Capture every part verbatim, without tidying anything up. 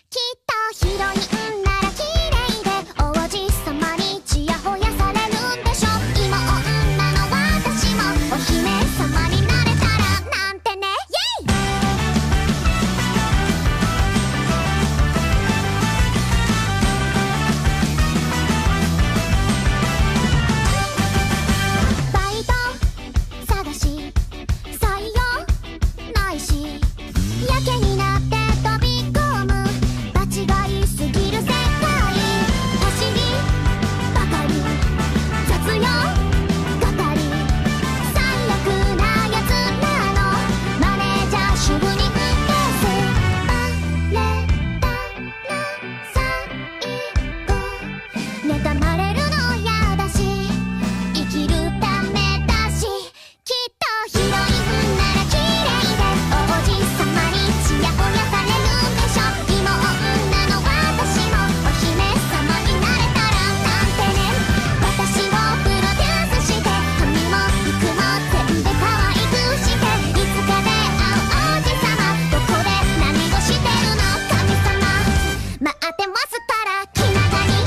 きっとヒロインなら綺麗で王子様にちやほやされるんでしょ。今女の私もお姫様になれたらなんてね。イェイバイト探し採用ないしやけになって飛び込む場違いすぎる世界。走りばかり雑用係最悪なやつらのマネージャー主婦にケースバレたら最後妬まれるのやだし生きるためだし。きっとヒロインなら綺麗で王子様にちやほやされるんでしょ。今女の私もお姫様になれたらなんてね。私をプロデュースして髪も服も全部可愛くしていつか出会う王子様どこで何をしてるの神様待ってますから気長に。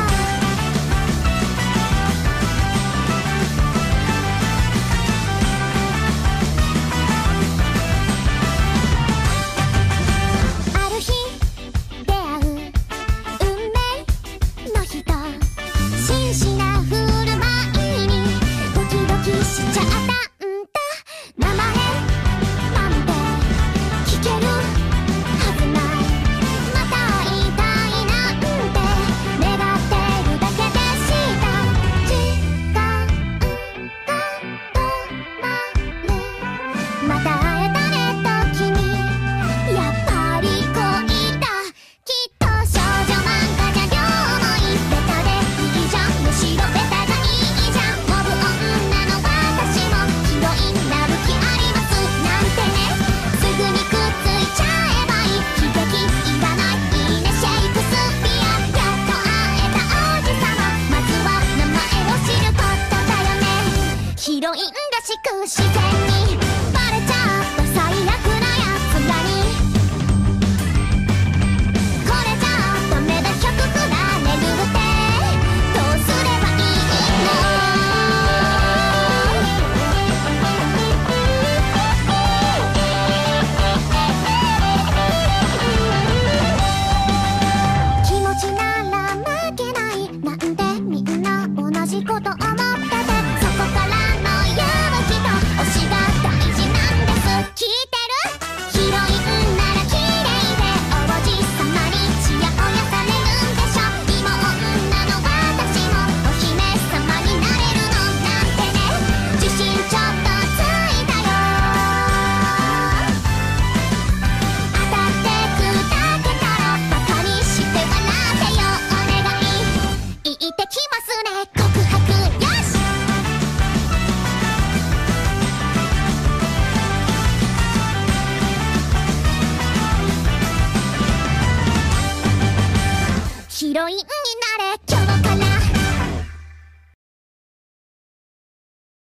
ある日出会う運命の人真摯な振る舞いにドキドキしちゃったんだ。名前なんて聞けるはずない。また会いたいなんて願ってるだけでした。時間が止まるまた会えたねと君やっぱり恋だ。きっと少女漫画じゃ両思いベタでいいじゃん。むしろベタがいいじゃん。モブ女の私もヒロインなる気ありますなんてね。すぐにくっついちゃえばいい悲劇いらないいいねシェイクスピア。やっと会えた王子様まずは名前を知ることだよね。ヒロインらしく自然にバレちゃった最悪なやつらにこれじゃダメだひゃく振られるってどうすればいいの。気持ちなら負けないなんてみんな同じこと思っててそこからの勇気と推しが大事なんです。聞いてるヒロインなら綺麗で王子様にちやほやされるんでしょ。今女の私もお姫様になれるのなんてね。自信ちょっとついたよ。当たって砕けたらバカにして笑ってよお願い言ってきますね告白よし。ヒロイン